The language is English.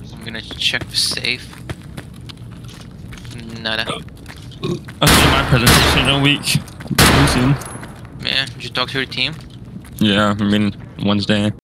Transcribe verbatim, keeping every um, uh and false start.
I'm gonna check the safe. Nada. I'll do my presentation in a week. Soon. Man, did you talk to your team? Yeah, I mean Wednesday.